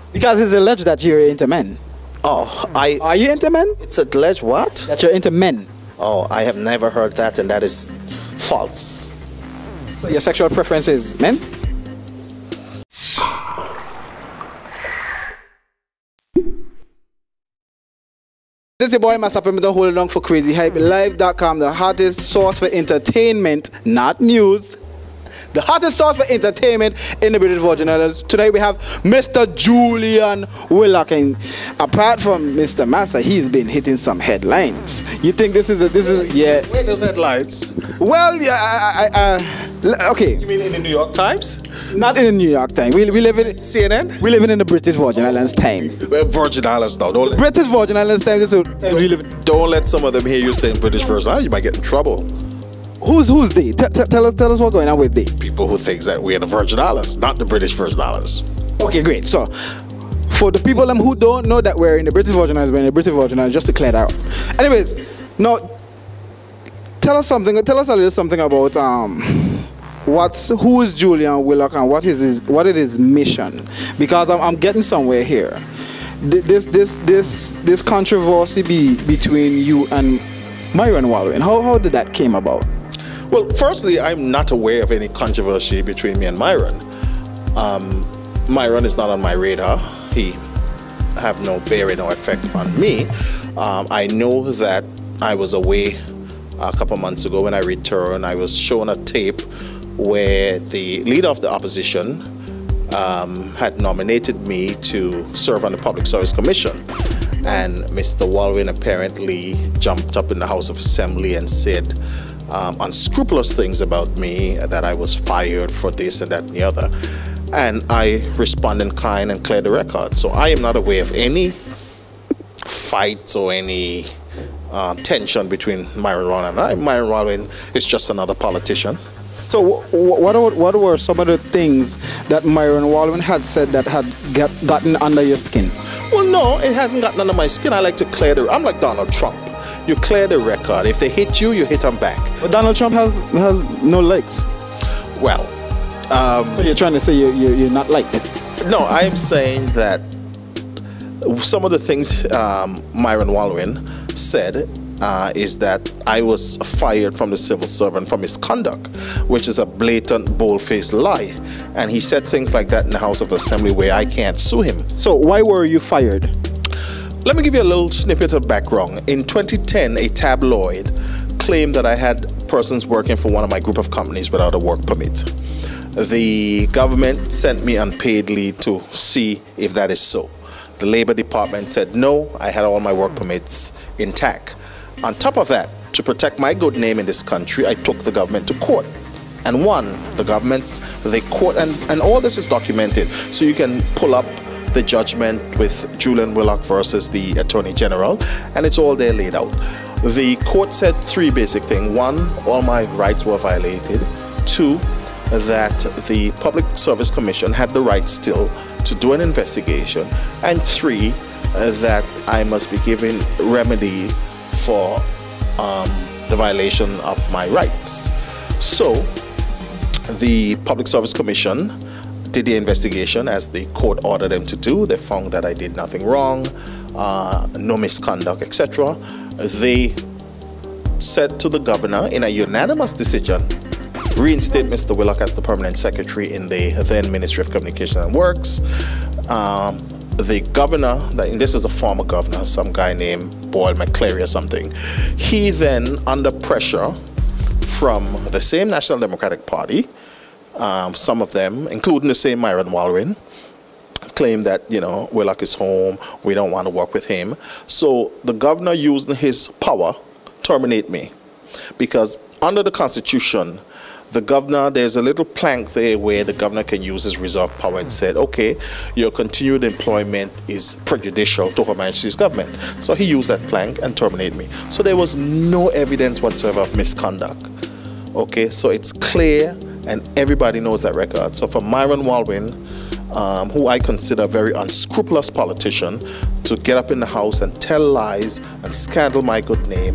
Because it's alleged that you're into men. Oh, Are you into men? it's alleged what? That you're into men. Oh, I have never heard that, and that is false. So your sexual preference is men? This is your boy Master Pimp, the hold on for Crazy Hype Live.com, the hottest source for entertainment, not news. The hottest source for entertainment in the British Virgin Islands. Tonight we have Mr. Julian Willock, and apart from Mr. Massa, he's been hitting some headlines. You think this is yeah? Where those headlines? Well, yeah, okay. You mean in the New York Times? Not in the New York Times. We live in CNN? We living in the British Virgin Islands Times. Virgin Islands now. Don't British Virgin Islands Times. This is we live in. don't let some of them hear you saying British Virgin Islands. You might get in trouble. Who's they? Tell us what's going on with they. People who think that we're the Virgin Islands, not the British Virgin Islands. Okay, great. So, for the people who don't know that we're in the British Virgin Islands, we're in the British Virgin Islands, just to clear that out. Anyways, now, tell us a little something about who is Julian Willock and what is his mission? Because I'm getting somewhere here. This controversy between you and Myron Walwyn. How did that came about? Well, firstly, I'm not aware of any controversy between me and Myron. Myron is not on my radar. He have no bearing or effect on me. I know that I was away a couple months ago. When I returned, I was shown a tape where the leader of the opposition had nominated me to serve on the Public Service Commission. And Mr. Walwyn apparently jumped up in the House of Assembly and said unscrupulous things about me, that I was fired for this and that and the other. And I responded in kind and cleared the record. So I am not aware of any fights or any tension between Myron Walwyn and I. Myron Walwyn is just another politician. So what were some of the things that Myron Walwyn had said that had gotten under your skin? Well, no, it hasn't gotten under my skin. I like to clear I'm like Donald Trump. You clear the record. If they hit you, you hit them back. But Donald Trump has no legs. Well, so you're trying to say you're not liked? No, I'm saying that some of the things Myron Walwyn said is that I was fired from the civil servant for misconduct, which is a blatant, bold-faced lie. And he said things like that in the House of Assembly where I can't sue him. So why were you fired? Let me give you a little snippet of background. In 2010, a tabloid claimed that I had persons working for one of my group of companies without a work permit. The government sent me unpaid leave to see if that is so. The Labor Department said no, I had all my work permits intact. On top of that, to protect my good name in this country, I took the government to court and won. The court, and all this is documented, so you can pull up the judgment with Julian Willock versus the Attorney General, and it's all there laid out. The court said three basic things. One, all my rights were violated. Two, that the Public Service Commission had the right still to do an investigation. And three, that I must be given remedy for the violation of my rights. So the Public Service Commission did the investigation as the court ordered them to do. They found that I did nothing wrong, no misconduct, etc. They said to the governor in a unanimous decision, reinstate Mr. Willock as the permanent secretary in the then Ministry of Communication and Works. The governor, and this is a former governor, some guy named Boyle McCleary or something, he then, under pressure from the same National Democratic Party, some of them, including the same Myron Walwyn, claimed that, you know, Willock is home, we don't want to work with him. So the governor used his power to terminate me, because under the Constitution, the governor, there's a little plank there where the governor can use his reserve power and said, okay, your continued employment is prejudicial to Her Majesty's government. So he used that plank and terminated me. So there was no evidence whatsoever of misconduct. Okay, so it's clear and everybody knows that record. So for Myron Walwyn, who I consider a very unscrupulous politician, to get up in the House and tell lies and scandal my good name,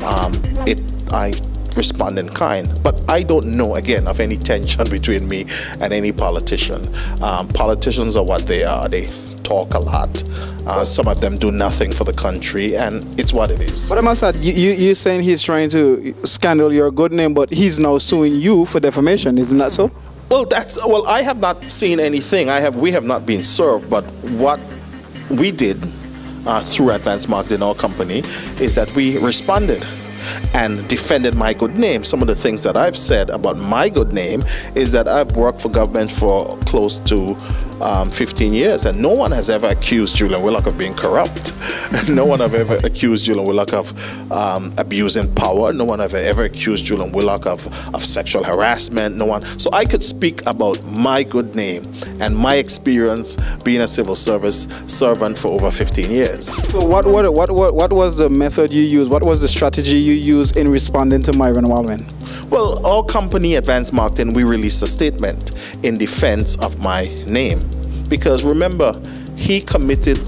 I respond in kind. But I don't know, again, of any tension between me and any politician. Politicians are what they are. They talk a lot. Some of them do nothing for the country, and it's what it is. But I must add, you're saying he's trying to scandal your good name, but he's now suing you for defamation, isn't that so? Well, I have not seen anything. We have not been served, but what we did through Advanced Marketing, our company, is that we responded and defended my good name. Some of the things that I've said about my good name is that I've worked for government for close to 15 years, and no one has ever accused Julian Willock of being corrupt. No one have ever accused Julian Willock of abusing power. No one have ever accused Julian Willock of sexual harassment. No one. So I could speak about my good name and my experience being a civil service servant for over 15 years. So what was the method you used? What was the strategy you used in responding to Myron Waldman? Well, our company, Advanced Marketing, we released a statement in defense of my name. Because remember, he committed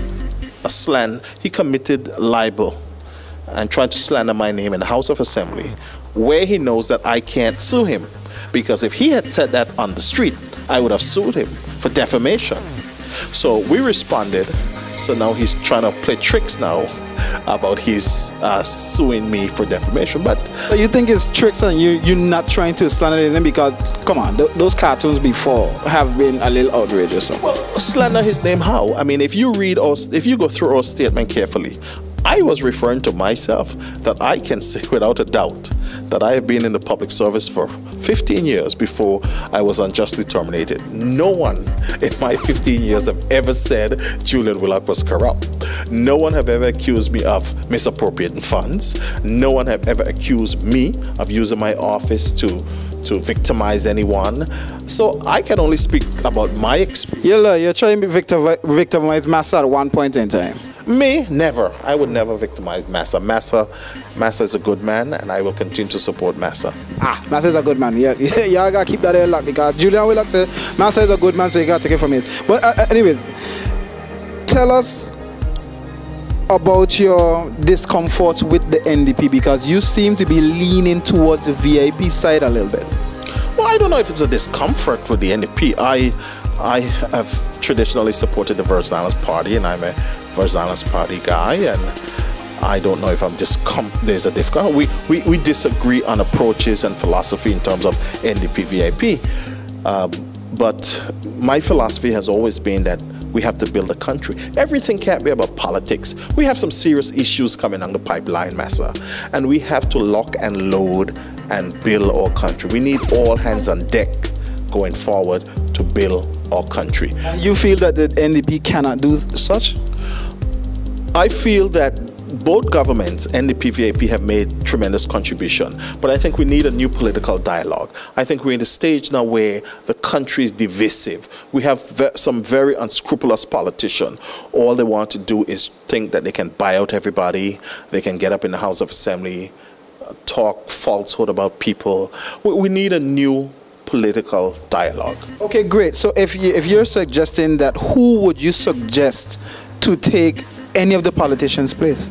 libel and tried to slander my name in the House of Assembly, where he knows that I can't sue him. Because if he had said that on the street, I would have sued him for defamation. So we responded. So now he's trying to play tricks now about his suing me for defamation. But so you think it's tricks and you're not trying to slander them? Because come on, those cartoons before have been a little outrageous. So. Well, slander his name how? I mean, if you go through our statement carefully, I was referring to myself, that I can say without a doubt that I have been in the public service for 15 years before I was unjustly terminated. No one in my 15 years have ever said Julian Willock was corrupt. No one have ever accused me of misappropriating funds. No one have ever accused me of using my office to victimize anyone. So I can only speak about my experience. You're trying to victimize Massa at one point in time. Me? Never. I would never victimize Massa. Massa is a good man, and I will continue to support Massa. Massa is a good man. Yeah, y'all gotta keep that in lock, because Julian Willock said Massa is a good man, so you gotta take it from him. But anyways, tell us about your discomfort with the NDP, because you seem to be leaning towards the VIP side a little bit. Well, I don't know if it's a discomfort with the NDP. I have traditionally supported the Virgin Islands Party, and I'm a Virgin Islands Party guy, and I don't know if there's a difficulty. We disagree on approaches and philosophy in terms of NDP VIP, but my philosophy has always been that we have to build a country. Everything can't be about politics. We have some serious issues coming on the pipeline, Massa, and we have to lock and load and build our country. We need all hands on deck going forward to build our country. You feel that the NDP cannot do such? I feel that both governments, NDP, VIP, have made tremendous contribution, but I think we need a new political dialogue. I think we're in a stage now where the country is divisive. We have some very unscrupulous politicians. All they want to do is think that they can buy out everybody, they can get up in the House of Assembly, talk falsehood about people. We need a new political dialogue. Okay, great. So if you're suggesting that, who would you suggest to take any of the politicians' place?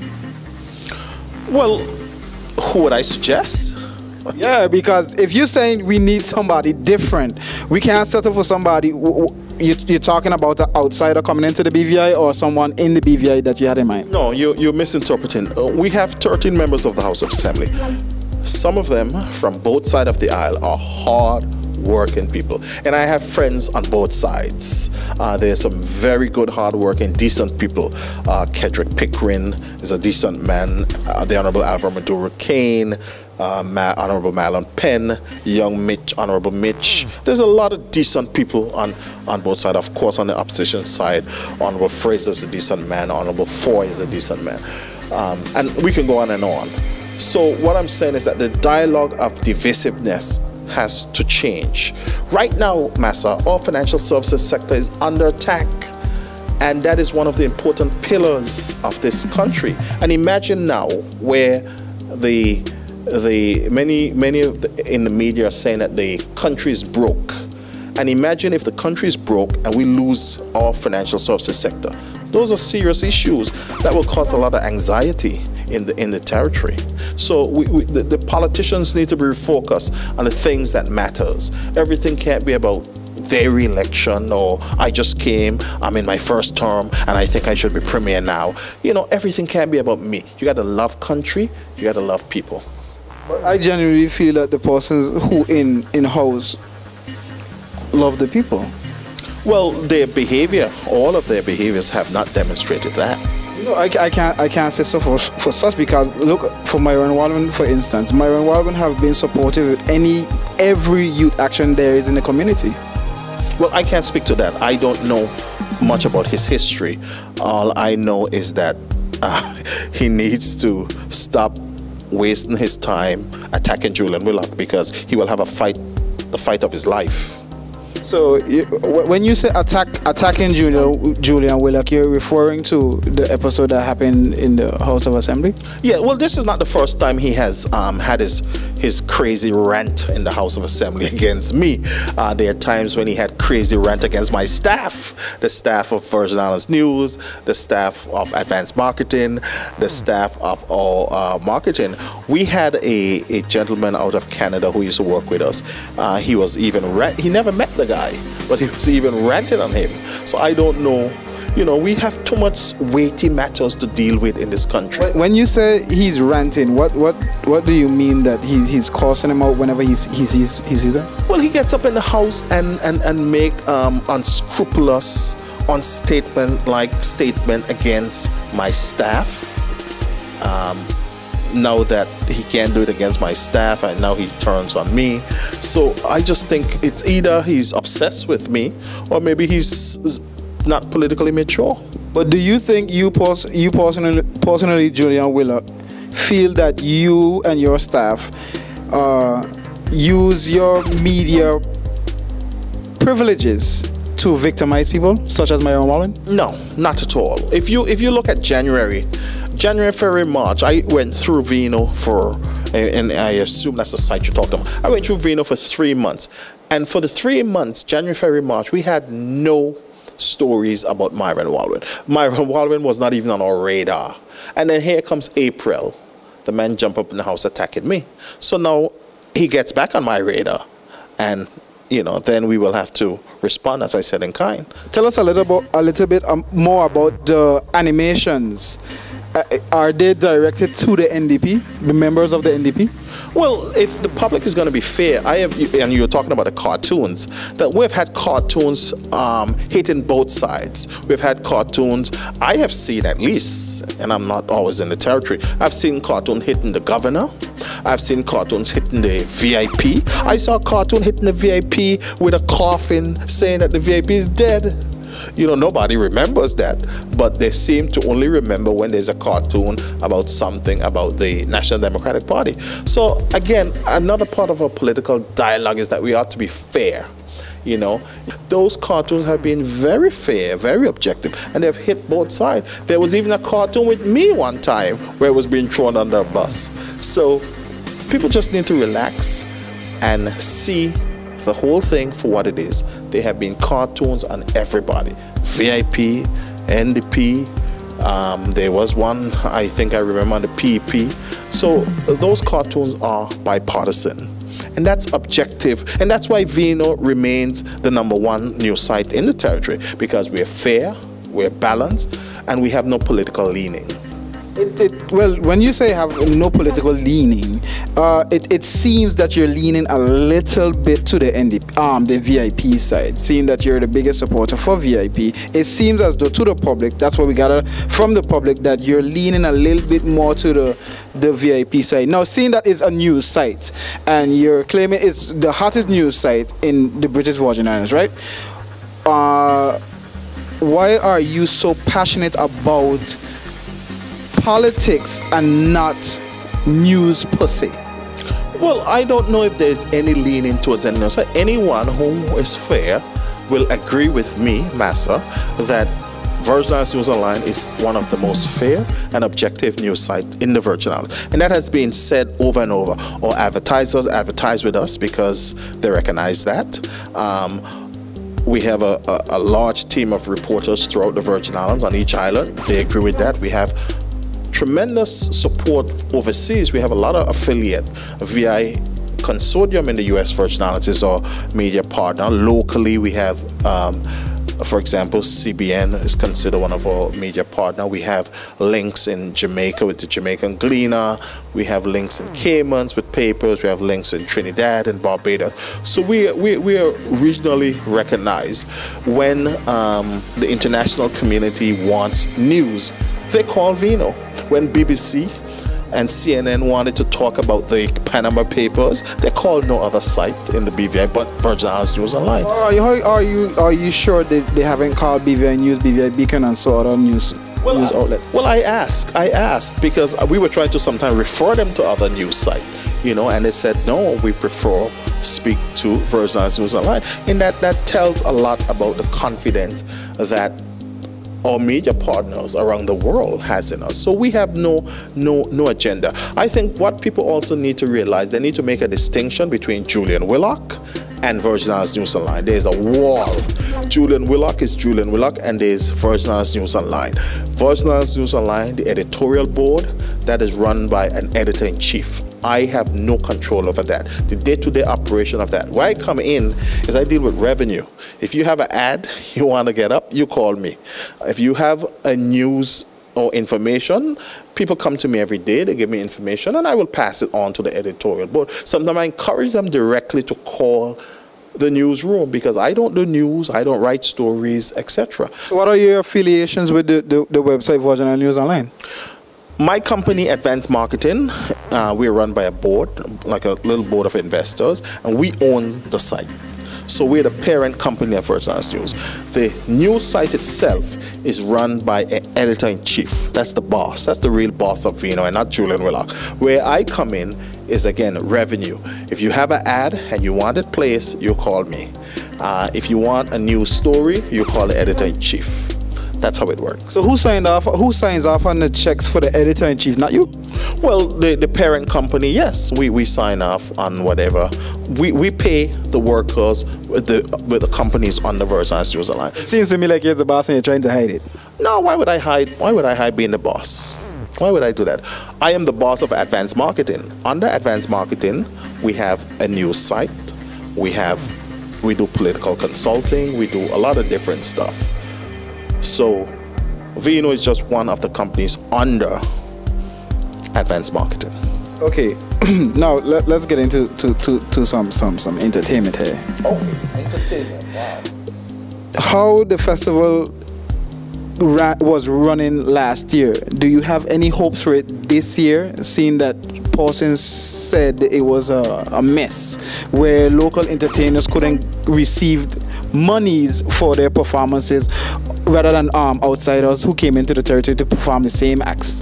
Well, who would I suggest? Yeah, because if you're saying we need somebody different, we can't settle for somebody. You're talking about an outsider coming into the BVI, or someone in the BVI that you had in mind? No, you're misinterpreting. We have 13 members of the House of Assembly. Some of them from both sides of the aisle are hard-working people, and I have friends on both sides. There's some very good, hard-working, decent people. Kedrick Pickering is a decent man. The Honorable Alvaro Maduro Kane, Honorable Marlon Penn, young Mitch, Honorable Mitch. There's a lot of decent people on both sides. Of course, on the opposition side, Honorable Fraser is a decent man. Honorable Foy is a decent man, and we can go on and on. So what I'm saying is that the dialogue of divisiveness has to change. Right now, Massa, our financial services sector is under attack, and that is one of the important pillars of this country. And imagine now where many in the media are saying that the country is broke. And imagine if the country is broke and we lose our financial services sector. Those are serious issues that will cause a lot of anxiety in the territory. So the politicians need to be refocused on the things that matters. Everything can't be about their re-election, or I just came, I'm in my first term, and I think I should be premier now. You know, everything can't be about me. You got to love country, you got to love people. But I genuinely feel that the persons who in-house love the people. Well, their behavior, all of their behaviors have not demonstrated that. No, I can't say so for such, because look, for Myron Waldman, for instance, Myron Waldman have been supportive of every youth action there is in the community. Well, I can't speak to that. I don't know much about his history. All I know is that he needs to stop wasting his time attacking Julian Willock, because he will have the fight of his life. So when you say attacking Julian Willock, you're referring to the episode that happened in the House of Assembly? Yeah, well, this is not the first time he has had his crazy rant in the House of Assembly against me. There are times when he had crazy rant against my staff, the staff of Virgin Islands News, the staff of Advanced Marketing, the staff of all marketing. We had a gentleman out of Canada who used to work with us. He was even he never met the guy, but he was even ranting on him. So I don't know. You know, we have too much weighty matters to deal with in this country. When you say he's ranting, what do you mean that he's cursing him out whenever he sees them? Well, he gets up in the house and make unscrupulous, statement against my staff. Now that he can't do it against my staff, and now he turns on me. So I just think it's either he's obsessed with me, or maybe he's not politically mature. But do you think you personally, Julian Willock, feel that you and your staff use your media privileges to victimize people, such as Myron Waldman? No, not at all. If you look at January, February, March, I went through Vino and I assume that's the site you're talking about. I went through Vino for 3 months, and for the 3 months, January, February, March, we had no stories about Myron Waldman. Myron Waldman was not even on our radar. And then here comes April. The man jumped up in the house attacking me. So now he gets back on my radar, and you know, then we will have to respond, as I said, in kind. Tell us a little bit more about the animations. Are they directed to the NDP, the members of the NDP? Well, if the public is going to be fair, and you're talking about the cartoons, that we've had cartoons hitting both sides. We've had cartoons, I have seen at least, and I'm not always in the territory, I've seen cartoon hitting the governor. I've seen cartoons hitting the VIP. I saw a cartoon hitting the VIP with a coffin saying that the VIP is dead. You know, nobody remembers that, but they seem to only remember when there's a cartoon about something about the National Democratic Party. So again, another part of our political dialogue is that we ought to be fair. You know, those cartoons have been very fair, very objective, and they've hit both sides. There was even a cartoon with me one time where it was being thrown under a bus. So people just need to relax and see the whole thing for what it is. There have been cartoons on everybody, VIP, NDP, there was one, I think I remember, on the PEP. So those cartoons are bipartisan, and that's objective, and that's why Vino remains the #1 news site in the territory, because we're fair, we're balanced, and we have no political leaning. Well, when you say have no political leaning, it seems that you're leaning a little bit to the the VIP side, seeing that you're the biggest supporter for VIP. It seems as though to the public, that's what we got from the public, that you're leaning a little bit more to the VIP side. Now, seeing that it's a news site, and you're claiming it's the hottest news site in the British Virgin Islands, right? Why are you so passionate about politics and not news per se? Well, I don't know if there's any leaning towards anything. So anyone who is fair will agree with me, Massa, that Virgin Islands News Online is one of the most fair and objective news sites in the Virgin Islands. And that has been said over and over. Our advertisers advertise with us because they recognize that. We have a large team of reporters throughout the Virgin Islands on each island. They agree with that. We have tremendous support overseas. We have a lot of affiliate VI consortium in the U.S. Virgin Islands is our media partner. Locally, we have, for example, CBN is considered one of our media partners. We have links in Jamaica with the Jamaican Gleaner. We have links in Caymans with papers. We have links in Trinidad and Barbados. So we are regionally recognized. When the international community wants news, they call VINO. When BBC and CNN wanted to talk about the Panama Papers, they called no other site in the BVI but Virgin Islands News Online. Are you sure that they haven't called BVI News, BVI Beacon, and so other news outlets? Well, I asked because we were trying to sometimes refer them to other news sites, and they said no, we prefer speak to Virgin Islands News Online. And that tells a lot about the confidence that our media partners around the world has in us. So we have no agenda. I think what people also need to realize, they need to make a distinction between Julian Willock and Virgin Islands News Online. There's a wall. Julian Willock is Julian Willock, and there's Virgin Islands News Online. Virgin Islands News Online, the editorial board, that is run by an editor-in-chief. I have no control over that. The day-to-day operation of that. Where I come in is I deal with revenue. If you have an ad you want to get up, you call me. If you have a news or information, people come to me every day, they give me information, and I will pass it on to the editorial board. Sometimes I encourage them directly to call the newsroom because I don't do news, I don't write stories, etc. So what are your affiliations with the website Virgin Islands News Online? My company, Advanced Marketing, we're run by a board, like a little board of investors, and we own the site. So we're the parent company of Virgin Islands News. The news site itself is run by an editor-in-chief. That's the boss. That's the real boss of VINO, and not Julian Willock. Where I come in is, again, revenue. If you have an ad and you want it placed, you call me. If you want a news story, you call the editor-in-chief. That's how it works. So who signs off on the checks for the editor-in-chief, not you? Well, the parent company, yes, we sign off on whatever. We pay the workers with the companies on the Virgin Islands News Online. It seems to me like you're the boss and you're trying to hide it. No, why would I hide? Why would I hide being the boss? Why would I do that? I am the boss of Advanced Marketing. Under Advanced Marketing, we have a news site. We do political consulting. We do a lot of different stuff. So VINO is just one of the companies under Advanced Marketing. Okay, now let's get into some entertainment here. Okay, entertainment. Wow. How the festival was running last year. Do you have any hopes for it this year, seeing that Parsons said it was a mess where local entertainers couldn't receive monies for their performances rather than outsiders who came into the territory to perform the same acts?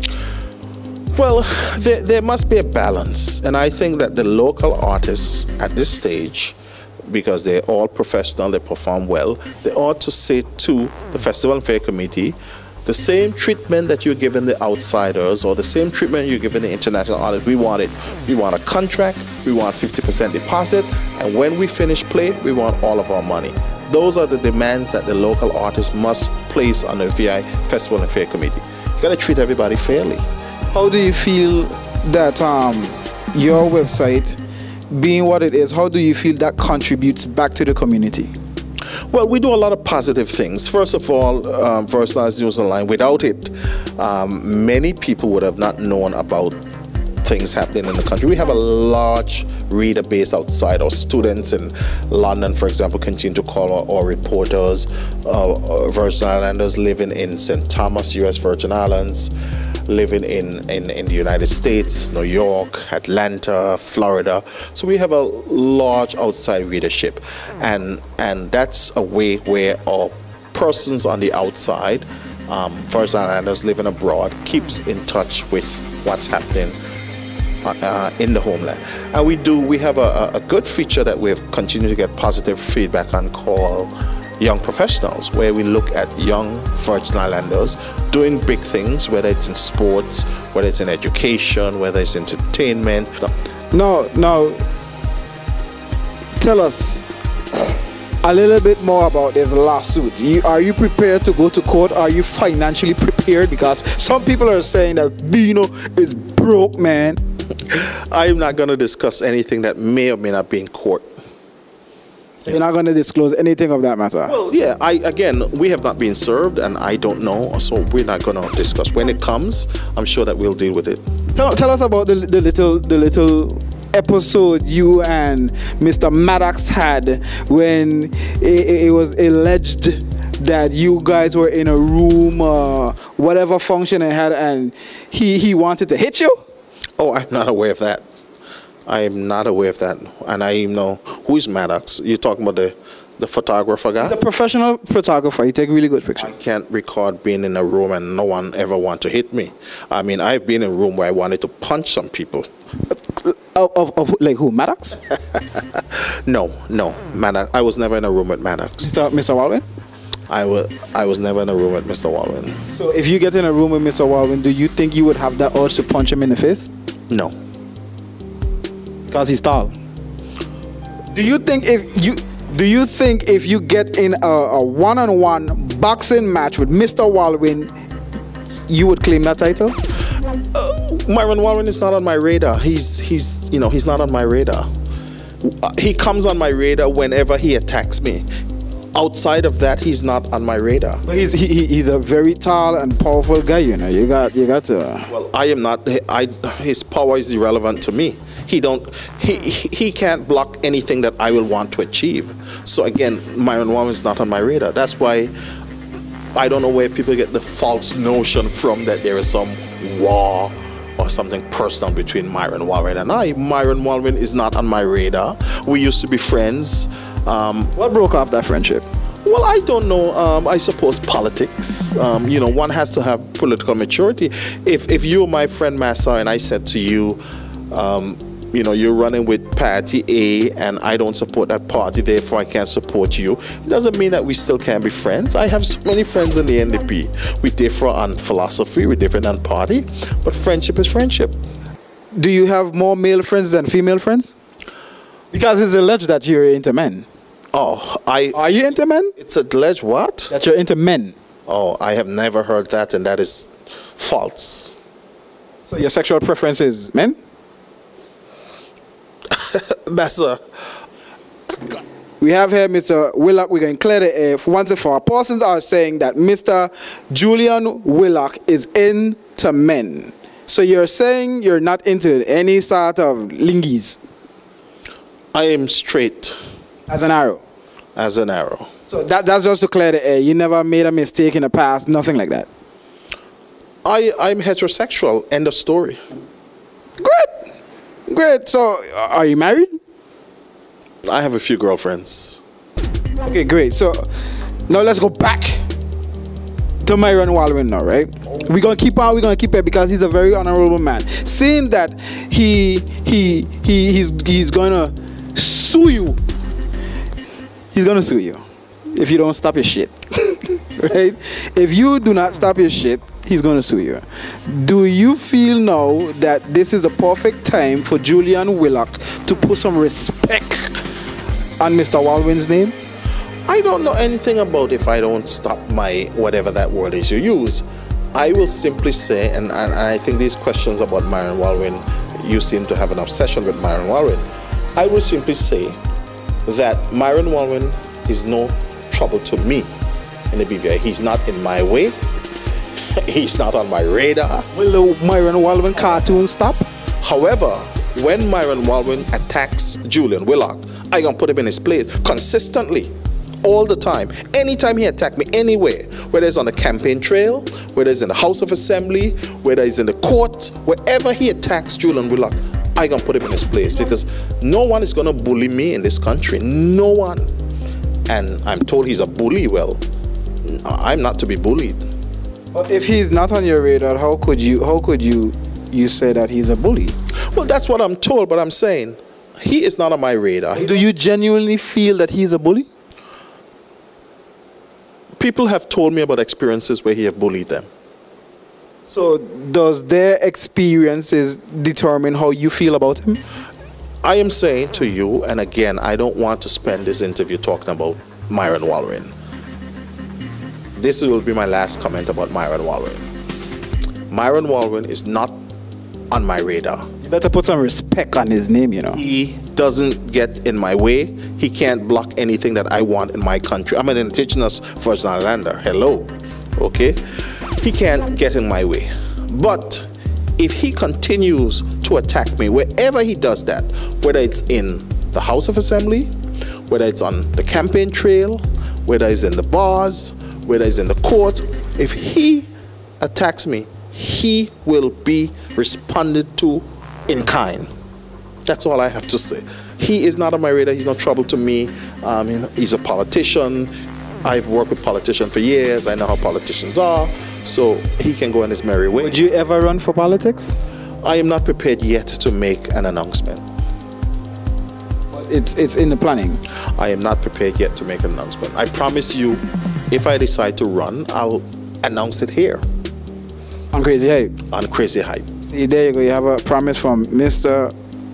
Well, there must be a balance, and I think that the local artists at this stage, because they're all professional, they perform well, they ought to say to the Festival and Fair Committee, the same treatment that you're giving the outsiders or the same treatment you're giving the international artists, we want it. We want a contract, we want 50% deposit, and when we finish play, we want all of our money. Those are the demands that the local artists must place on the VI Festival and Fair Committee. You gotta treat everybody fairly. How do you feel that your website, being what it is, how do you feel that contributes back to the community? Well, we do a lot of positive things. First of all, Virgin Islands News Online, without it, many people would have not known about things happening in the country. We have a large reader base outside. Our students in London, for example, continue to call our reporters, Virgin Islanders living in St. Thomas, U.S. Virgin Islands, living in the United States, New York, Atlanta, Florida. So we have a large outside readership, and that's a way where our persons on the outside, Virgin Islanders living abroad, keeps in touch with what's happening in the homeland. And we have a good feature that we've continued to get positive feedback on called Young Professionals, where we look at young Virgin Islanders doing big things, whether it's in sports, whether it's in education, whether it's entertainment. Now, tell us a little bit more about this lawsuit. Are you prepared to go to court? Are you financially prepared? Because some people are saying that VINO is broke, man. I'm not going to discuss anything that may or may not be in court. So you're not going to disclose anything of that matter? Well, yeah, again, we have not been served, and I don't know, so we're not going to discuss. When it comes, I'm sure that we'll deal with it. Tell us about the little episode you and Mr. Maddox had when it was alleged that you guys were in a room, whatever function it had, and he wanted to hit you? Oh, I'm not aware of that. I am not aware of that. And I even know who is Maddox. You're talking about the photographer guy? The professional photographer. He take really good pictures. I can't record being in a room and no one ever want to hit me. I mean, I've been in a room where I wanted to punch some people. Of like who? Maddox? No. Maddox. I was never in a room with Maddox. Mr. Walwyn? I was never in a room with Mr. Walwyn. So if you get in a room with Mr. Walwyn, do you think you would have that urge to punch him in the face? No. Because he's tall. Do you think if you get in a one-on-one boxing match with Mr. Walwyn, you would claim that title? Myron Walwyn is not on my radar. He's not on my radar. He comes on my radar whenever he attacks me. Outside of that, he's not on my radar. But he's a very tall and powerful guy, you know. You got to. Well, I am not. His power is irrelevant to me. He can't block anything that I will want to achieve. So again, Myron Walwyn is not on my radar. That's why I don't know where people get the false notion from that there is some war or something personal between Myron Walwyn and I. Myron Walwyn is not on my radar. We used to be friends. What broke off that friendship? Well, I don't know. I suppose politics. One has to have political maturity. If you were my friend Massa and I said to you, you're running with party A and I don't support that party, therefore I can't support you, it doesn't mean that we still can't be friends. I have so many friends in the NDP. We differ on philosophy, we differ on party, but friendship is friendship. Do you have more male friends than female friends? Because it's alleged that you're into men. Are you into men? It's alleged what? That you're into men. Oh, I have never heard that, and that is false. So your sexual preference is men? Massa. We have here Mr. Willock. We're going to clear the air. Once and for all, persons are saying that Mr. Julian Willock is into men. So you're saying you're not into any sort of lingies? I am straight. As an arrow? As an arrow. So that's just to clear the air. You never made a mistake in the past, nothing like that? I'm heterosexual. End of story. Great. So are you married? I have a few girlfriends. Okay, great. So now let's go back to Myron Walwyn now, right? We're gonna keep it because he's a very honorable man. Seeing that he's gonna sue you. He's gonna sue you if you don't stop your shit. Right? If you do not stop your shit, he's gonna sue you. Do you feel now that this is a perfect time for Julian Willock to put some respect on Mr. Walwyn's name? I don't know anything about if I don't stop my whatever that word is you use. I will simply say, and I think these questions about Myron Walwyn, you seem to have an obsession with Myron Walwyn. I will simply say that Myron Walwyn is no trouble to me in the BVI. He's not in my way. He's not on my radar. Will the Myron Walwyn cartoon stop? However, when Myron Walwyn attacks Julian Willock, I'm going to put him in his place consistently, all the time. Anytime he attacks me anywhere, whether it's on the campaign trail, whether it's in the House of Assembly, whether it's in the court, wherever he attacks Julian Willock, I'm going to put him in his place because no one is going to bully me in this country. No one. And I'm told he's a bully. Well, I'm not to be bullied. But if he's not on your radar, how could you say that he's a bully? Well, that's what I'm told, but I'm saying he is not on my radar. Do you genuinely feel that he's a bully? People have told me about experiences where he have bullied them. So does their experiences determine how you feel about him? I am saying to you, and again, I don't want to spend this interview talking about Myron Walwyn. This will be my last comment about Myron Walwyn. Myron Walwyn is not on my radar. You better put some respect on his name, you know. He doesn't get in my way. He can't block anything that I want in my country. I'm an indigenous Virgin Islander. Hello. Okay? He can't get in my way. But if he continues to attack me, wherever he does that, whether it's in the House of Assembly, whether it's on the campaign trail, whether it's in the bars, whether it's in the court, if he attacks me, he will be responded to in kind. That's all I have to say. He is not on my radar. He's no trouble to me. He's a politician. I've worked with politicians for years. I know how politicians are. So he can go in his merry way. Would you ever run for politics? I am not prepared yet to make an announcement. It's in the planning. I am not prepared yet to make an announcement. I promise you, if I decide to run, I'll announce it here. On Crazy Hype? On Crazy Hype. See, there you go. You have a promise from Mr.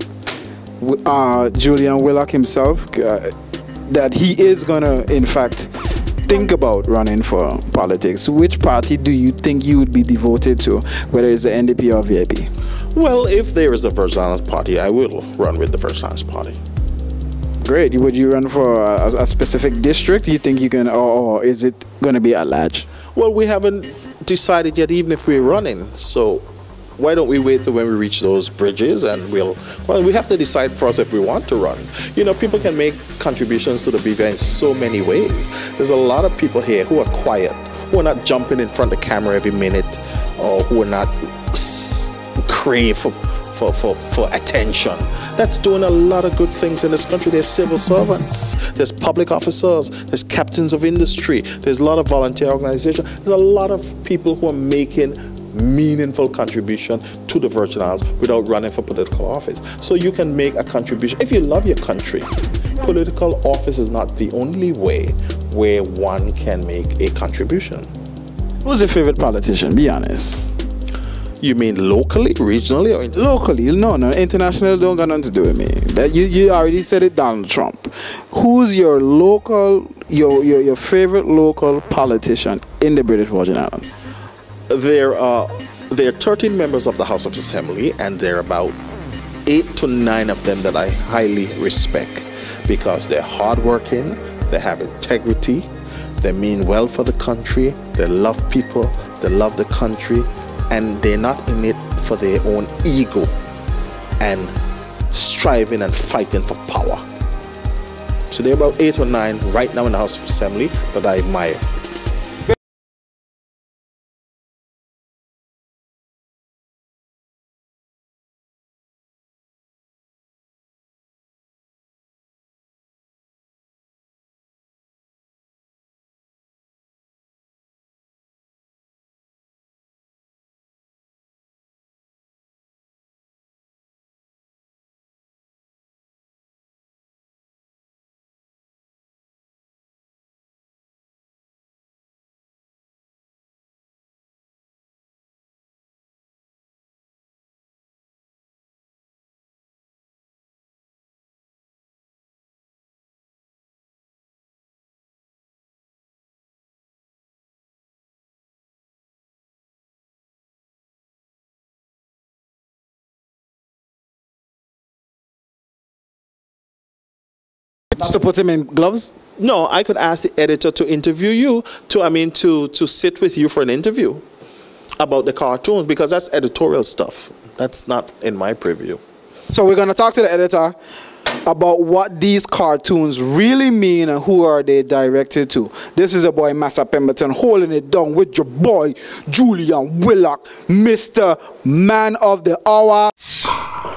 Julian Willock himself that he is going to, in fact, think about running for politics. Which party do you think you would be devoted to, whether it's the NDP or VIP? Well, if there is a Virgin Islands party, I will run with the Virgin Islands party. Great. Would you run for a specific district? You think you can, or is it going to be at large? Well, we haven't decided yet, even if we're running. So why don't we wait till when we reach those bridges, and we have to decide first if we want to run. You know, people can make contributions to the BVI in so many ways. There's a lot of people here who are quiet, who are not jumping in front of the camera every minute, or who are not crave for attention. That's doing a lot of good things in this country. There's civil servants, there's public officers, there's captains of industry, there's a lot of volunteer organizations, there's a lot of people who are making meaningful contribution to the Virgin Islands without running for political office. So you can make a contribution. If you love your country, political office is not the only way where one can make a contribution. Who's your favorite politician? Be honest. You mean locally, regionally, or locally? No, international don't got nothing to do with me. That you already said it, Donald Trump. Who's your local, your favorite local politician in the British Virgin Islands? There are 13 members of the House of Assembly, and there are about 8 to 9 of them that I highly respect because they're hardworking, they have integrity, they mean well for the country, they love people, they love the country, and they're not in it for their own ego and striving and fighting for power. So there are about 8 or 9 right now in the House of Assembly that I admire. To put him in gloves? No, I could ask the editor to interview you, to sit with you for an interview about the cartoons, because that's editorial stuff. That's not in my preview. So we're going to talk to the editor about what these cartoons really mean and who are they directed to. This is your boy Massa Pemberton holding it down with your boy Julian Willock, Mr. Man of the Hour.